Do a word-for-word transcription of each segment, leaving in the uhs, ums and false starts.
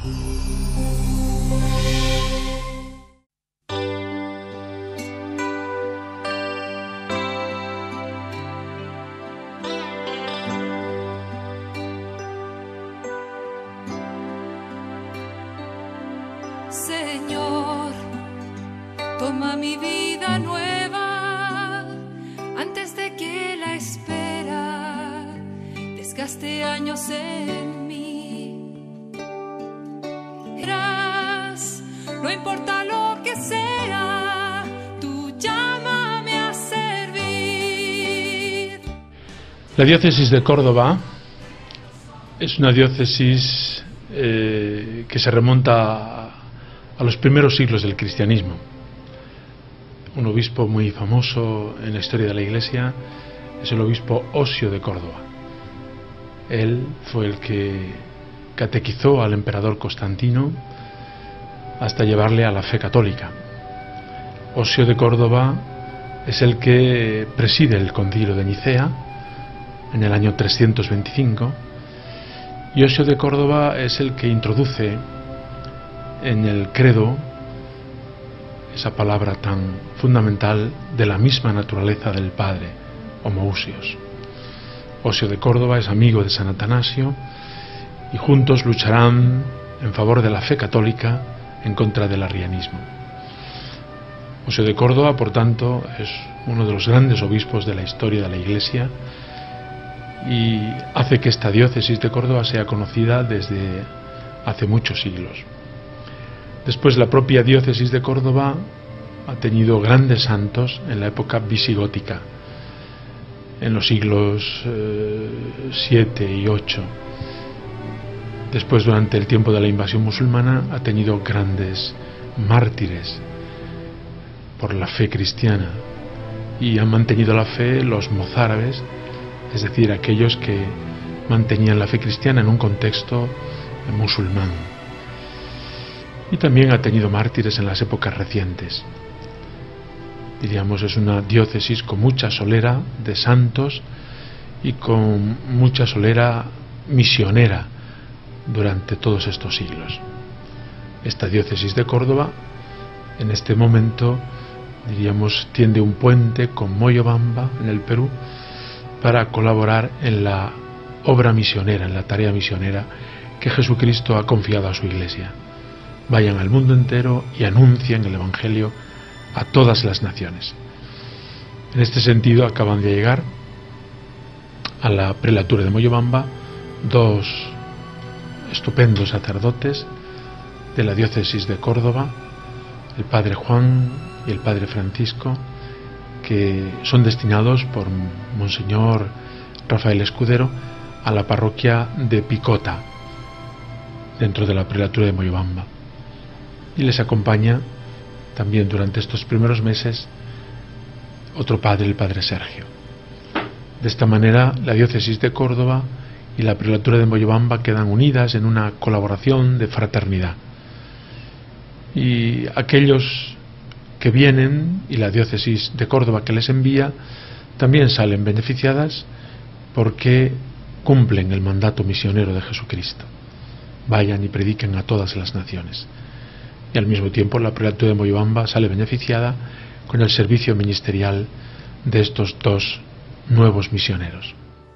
Señor, toma mi vida nueva antes de que la espera desgaste años en mí. Eras, no importa lo que sea, tú llámame a servir. La diócesis de Córdoba es una diócesis eh, que se remonta a a los primeros siglos del cristianismo. Un obispo muy famoso en la historia de la Iglesia es el obispo Osio de Córdoba. Él fue el que catequizó al emperador Constantino hasta llevarle a la fe católica. Osio de Córdoba es el que preside el concilio de Nicea en el año trescientos veinticinco, y Osio de Córdoba es el que introduce en el credo esa palabra tan fundamental de la misma naturaleza del Padre, homoousios. Osio de Córdoba es amigo de San Atanasio y juntos lucharán en favor de la fe católica en contra del arrianismo. Osio de Córdoba, por tanto, es uno de los grandes obispos de la historia de la Iglesia y hace que esta diócesis de Córdoba sea conocida desde hace muchos siglos. Después, la propia diócesis de Córdoba ha tenido grandes santos en la época visigótica, en los siglos siete y ocho. Después, durante el tiempo de la invasión musulmana, ha tenido grandes mártires por la fe cristiana, y han mantenido la fe los mozárabes, es decir, aquellos que mantenían la fe cristiana en un contexto musulmán. Y también ha tenido mártires en las épocas recientes. Diríamos, es una diócesis con mucha solera de santos y con mucha solera misionera durante todos estos siglos. Esta diócesis de Córdoba, en este momento, diríamos, tiende un puente con Moyobamba, en el Perú, para colaborar en la obra misionera, en la tarea misionera que Jesucristo ha confiado a su Iglesia. Vayan al mundo entero y anuncien el Evangelio a todas las naciones. En este sentido, acaban de llegar a la prelatura de Moyobamba dos estupendos sacerdotes de la diócesis de Córdoba, el padre Juan y el padre Francisco, que son destinados por Monseñor Rafael Escudero a la parroquia de Picota, dentro de la prelatura de Moyobamba. Y les acompaña también durante estos primeros meses otro padre, el padre Sergio. De esta manera, la diócesis de Córdoba y la prelatura de Moyobamba quedan unidas en una colaboración de fraternidad. Y aquellos que vienen y la diócesis de Córdoba que les envía también salen beneficiadas porque cumplen el mandato misionero de Jesucristo. Vayan y prediquen a todas las naciones. Y al mismo tiempo la prelatura de Moyobamba sale beneficiada con el servicio ministerial de estos dos nuevos misioneros.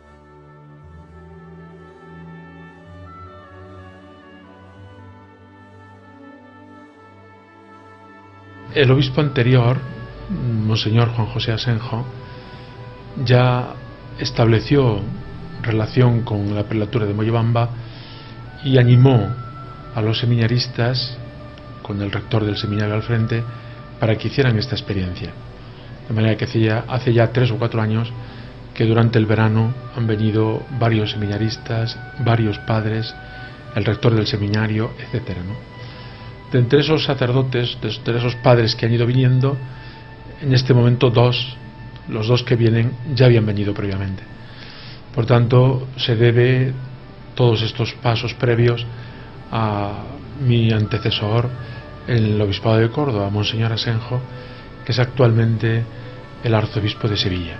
El obispo anterior, Monseñor Juan José Asenjo, ya estableció relación con la prelatura de Moyobamba y animó a los seminaristas, con el rector del seminario al frente, para que hicieran esta experiencia. De manera que hace ya, hace ya tres o cuatro años que durante el verano han venido varios seminaristas, varios padres, el rector del seminario, etcétera, ¿no? De entre esos sacerdotes, de entre esos padres que han ido viniendo, en este momento dos, los dos que vienen, ya habían venido previamente. Por tanto, se debe todos estos pasos previos a mi antecesor en el obispado de Córdoba, Monseñor Asenjo, que es actualmente el arzobispo de Sevilla.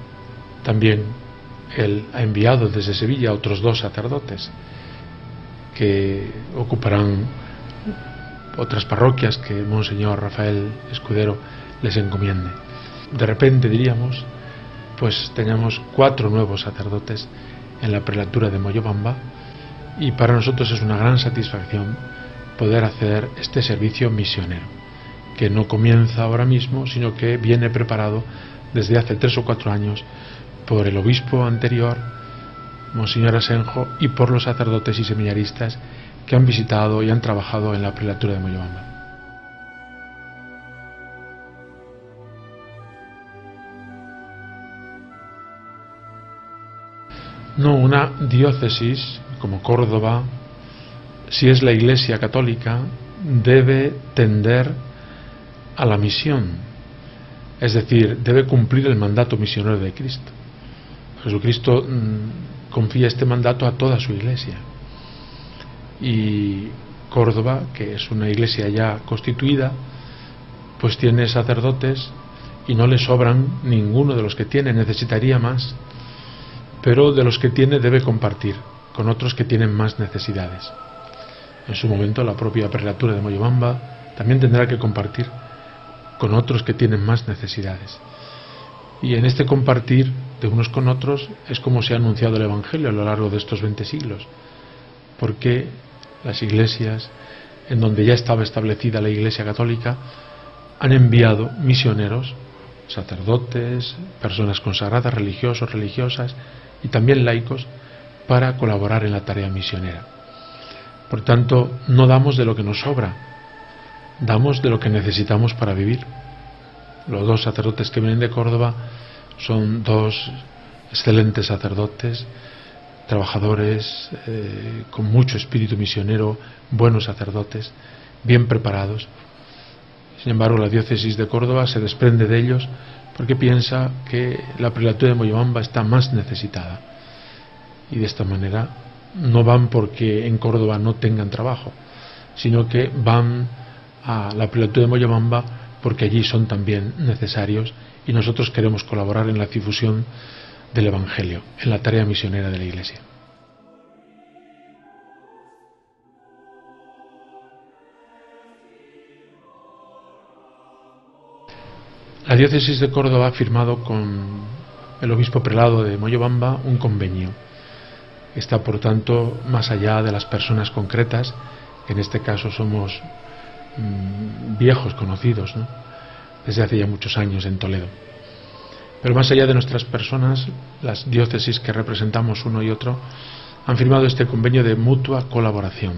También él ha enviado desde Sevilla a otros dos sacerdotes que ocuparán otras parroquias que Monseñor Rafael Escudero les encomiende. De repente, diríamos, pues tenemos cuatro nuevos sacerdotes en la prelatura de Moyobamba, y para nosotros es una gran satisfacción poder hacer este servicio misionero, que no comienza ahora mismo, sino que viene preparado desde hace tres o cuatro años por el obispo anterior, Monseñor Asenjo, y por los sacerdotes y seminaristas que han visitado y han trabajado en la prelatura de Moyobamba. No, una diócesis como Córdoba, si es la Iglesia católica, debe tender a la misión, es decir, debe cumplir el mandato misionero de Cristo. Jesucristo mmm, confía este mandato a toda su Iglesia, y Córdoba, que es una iglesia ya constituida, pues tiene sacerdotes y no le sobran ninguno de los que tiene, necesitaría más, pero de los que tiene debe compartir con otros que tienen más necesidades. En su momento la propia prelatura de Moyobamba también tendrá que compartir con otros que tienen más necesidades. Y en este compartir de unos con otros es como se ha anunciado el Evangelio a lo largo de estos veinte siglos, porque las iglesias en donde ya estaba establecida la Iglesia católica han enviado misioneros, sacerdotes, personas consagradas, religiosos, religiosas y también laicos, para colaborar en la tarea misionera. Por tanto, no damos de lo que nos sobra, damos de lo que necesitamos para vivir. Los dos sacerdotes que vienen de Córdoba son dos excelentes sacerdotes, trabajadores eh, con mucho espíritu misionero, buenos sacerdotes, bien preparados. Sin embargo, la diócesis de Córdoba se desprende de ellos porque piensa que la prelatura de Moyobamba está más necesitada, y de esta manera no van porque en Córdoba no tengan trabajo, sino que van a la prelatura de Moyobamba porque allí son también necesarios, y nosotros queremos colaborar en la difusión del Evangelio, en la tarea misionera de la Iglesia. La diócesis de Córdoba ha firmado con el obispo prelado de Moyobamba un convenio. Está, por tanto, más allá de las personas concretas, que en este caso somos mmm, viejos conocidos, ¿no?, desde hace ya muchos años en Toledo. Pero más allá de nuestras personas, las diócesis que representamos uno y otro han firmado este convenio de mutua colaboración,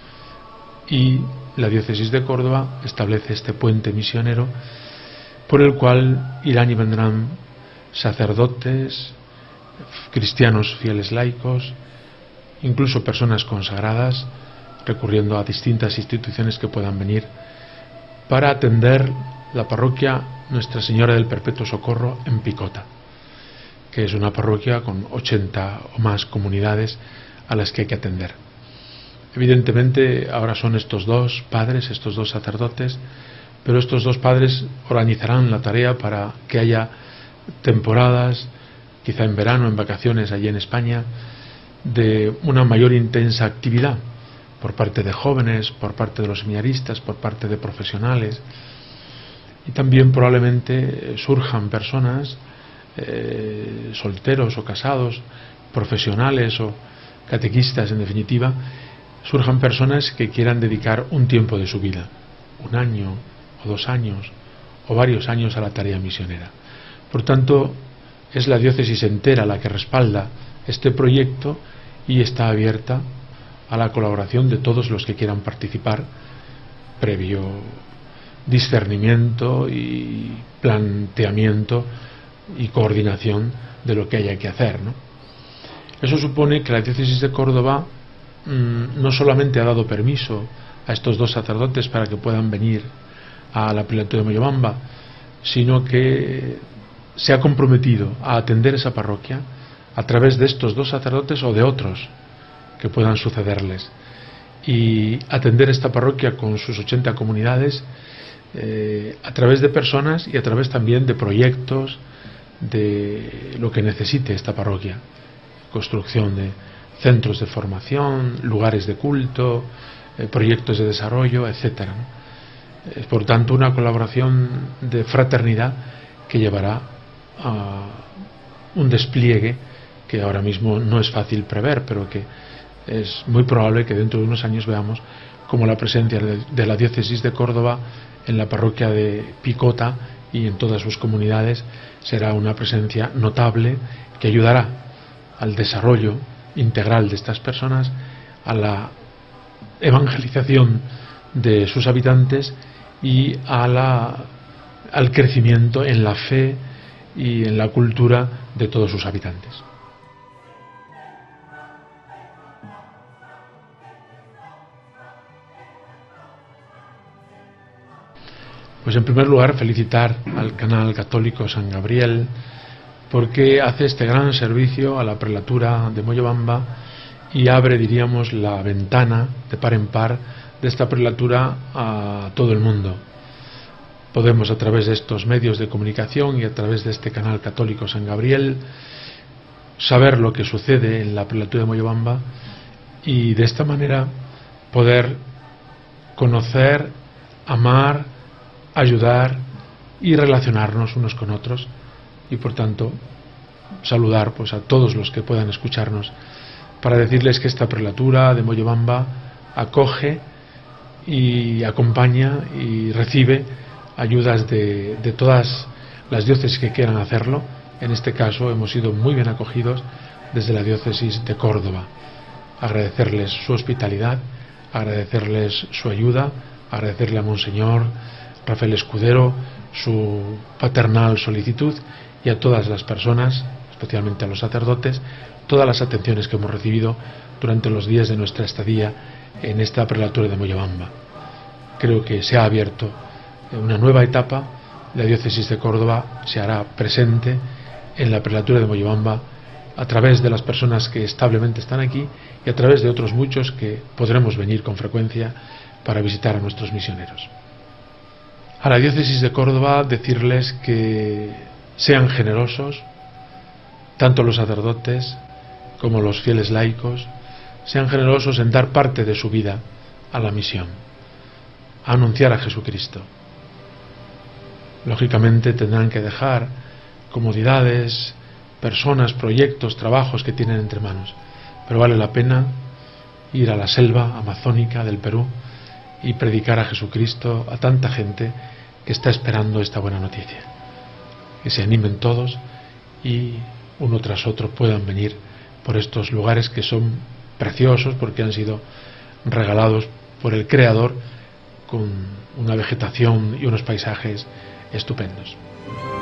y la diócesis de Córdoba establece este puente misionero por el cual irán y vendrán sacerdotes, cristianos fieles laicos, incluso personas consagradas, recurriendo a distintas instituciones que puedan venir para atender la parroquia Nuestra Señora del Perpetuo Socorro en Picota, que es una parroquia con ochenta o más comunidades a las que hay que atender. Evidentemente ahora son estos dos padres, estos dos sacerdotes, pero estos dos padres organizarán la tarea para que haya temporadas, quizá en verano, en vacaciones allí en España, de una mayor intensa actividad por parte de jóvenes, por parte de los seminaristas, por parte de profesionales, y también probablemente surjan personas, eh, solteros o casados, profesionales o catequistas en definitiva, surjan personas que quieran dedicar un tiempo de su vida, un año o dos años o varios años a la tarea misionera. Por tanto, es la diócesis entera la que respalda este proyecto y está abierta a la colaboración de todos los que quieran participar, previo discernimiento y planteamiento y coordinación de lo que haya que hacer, ¿no? Eso supone que la diócesis de Córdoba mmm, no solamente ha dado permiso a estos dos sacerdotes para que puedan venir a la prelatura de Moyobamba, sino que se ha comprometido a atender esa parroquia a través de estos dos sacerdotes o de otros que puedan sucederles, y atender esta parroquia con sus ochenta comunidades eh, a través de personas y a través también de proyectos, de lo que necesite esta parroquia, construcción de, centros de formación, lugares de culto, eh, proyectos de desarrollo, etcétera, ¿no? Es por tanto una colaboración de fraternidad que llevará a un despliegue que ahora mismo no es fácil prever, pero que es muy probable que dentro de unos años veamos como la presencia de la diócesis de Córdoba en la parroquia de Picota y en todas sus comunidades será una presencia notable que ayudará al desarrollo integral de estas personas, a la evangelización de sus habitantes y a la, al crecimiento en la fe y en la cultura de todos sus habitantes. Pues en primer lugar felicitar al canal católico San Gabriel porque hace este gran servicio a la prelatura de Moyobamba y abre, diríamos, la ventana de par en par de esta prelatura a todo el mundo. Podemos a través de estos medios de comunicación y a través de este canal católico San Gabriel saber lo que sucede en la prelatura de Moyobamba y de esta manera poder conocer, amar, ayudar y relacionarnos unos con otros y por tanto saludar pues a todos los que puedan escucharnos para decirles que esta prelatura de Moyobamba acoge y acompaña y recibe ayudas de, de todas las diócesis que quieran hacerlo. En este caso hemos sido muy bien acogidos desde la diócesis de Córdoba. Agradecerles su hospitalidad, agradecerles su ayuda, agradecerle a Monseñor Rafael Escudero su paternal solicitud y a todas las personas, especialmente a los sacerdotes, todas las atenciones que hemos recibido durante los días de nuestra estadía en esta prelatura de Moyobamba. Creo que se ha abierto una nueva etapa, la diócesis de Córdoba se hará presente en la prelatura de Moyobamba a través de las personas que establemente están aquí y a través de otros muchos que podremos venir con frecuencia para visitar a nuestros misioneros. A la diócesis de Córdoba decirles que sean generosos, tanto los sacerdotes como los fieles laicos, sean generosos en dar parte de su vida a la misión, a anunciar a Jesucristo. Lógicamente tendrán que dejar comodidades, personas, proyectos, trabajos que tienen entre manos, pero vale la pena ir a la selva amazónica del Perú y predicar a Jesucristo a tanta gente que está esperando esta buena noticia. Que se animen todos y uno tras otro puedan venir por estos lugares que son preciosos porque han sido regalados por el Creador con una vegetación y unos paisajes estupendos.